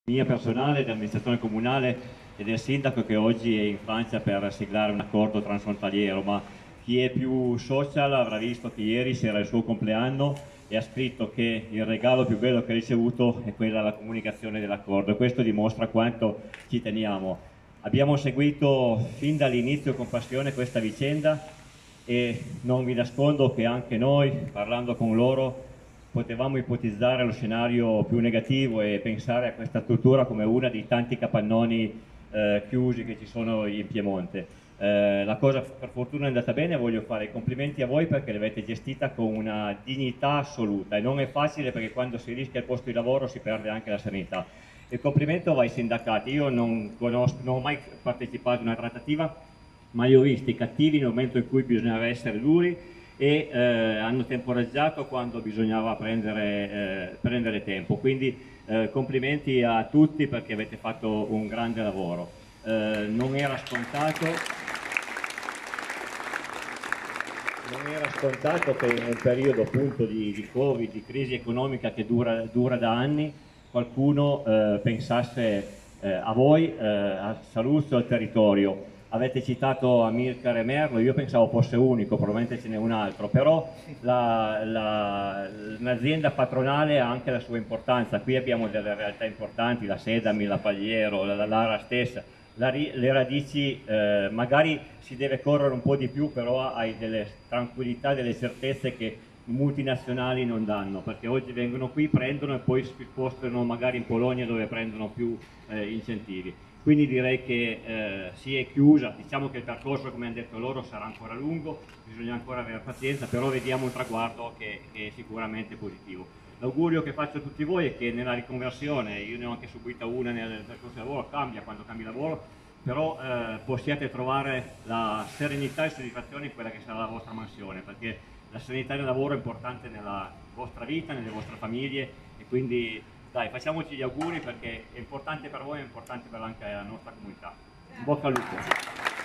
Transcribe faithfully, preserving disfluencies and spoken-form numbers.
mia personale, dell'amministrazione comunale e del sindaco che oggi è in Francia per siglare un accordo transfrontaliero, ma chi è più social avrà visto che ieri era il suo compleanno e ha scritto che il regalo più bello che ha ricevuto è quella la comunicazione dell'accordo, e questo dimostra quanto ci teniamo. Abbiamo seguito fin dall'inizio con passione questa vicenda e non vi nascondo che anche noi, parlando con loro, potevamo ipotizzare lo scenario più negativo e pensare a questa struttura come una dei tanti capannoni eh, chiusi che ci sono in Piemonte. Eh, la cosa per fortuna è andata bene, voglio fare i complimenti a voi perché l'avete gestita con una dignità assoluta e non è facile, perché quando si rischia il posto di lavoro si perde anche la serenità. Il complimento va ai sindacati. Io non, conosco, non ho mai partecipato a una trattativa, ma li ho visti cattivi nel momento in cui bisognava essere duri e eh, hanno temporeggiato quando bisognava prendere, eh, prendere tempo. Quindi eh, complimenti a tutti perché avete fatto un grande lavoro. Eh, non era scontato, non era scontato che in un periodo appunto di, di Covid, di crisi economica che dura, dura da anni, qualcuno eh, pensasse eh, a voi, eh, a Saluzzo, al territorio. Avete citato Amilcare e Merlo, io pensavo fosse unico, probabilmente ce n'è un altro, però l'azienda patronale ha anche la sua importanza. Qui abbiamo delle realtà importanti, la Sedami, la Pagliero, la, la Lara stessa, la, le radici, eh, magari si deve correre un po' di più, però hai delle tranquillità, delle certezze che i multinazionali non danno, perché oggi vengono qui, prendono e poi si spostano magari in Polonia dove prendono più eh, incentivi. Quindi direi che eh, si è chiusa, diciamo che il percorso, come hanno detto loro, sarà ancora lungo, bisogna ancora avere pazienza, però vediamo un traguardo che, che è sicuramente positivo. L'augurio che faccio a tutti voi è che nella riconversione, io ne ho anche subita una nel percorso di lavoro, cambia quando cambi lavoro, però eh, possiate trovare la serenità e soddisfazione in quella che sarà la vostra mansione, perché la serenità del lavoro è importante nella vostra vita, nelle vostre famiglie, e quindi dai, facciamoci gli auguri perché è importante per voi, è importante per anche la nostra comunità. In bocca al lupo.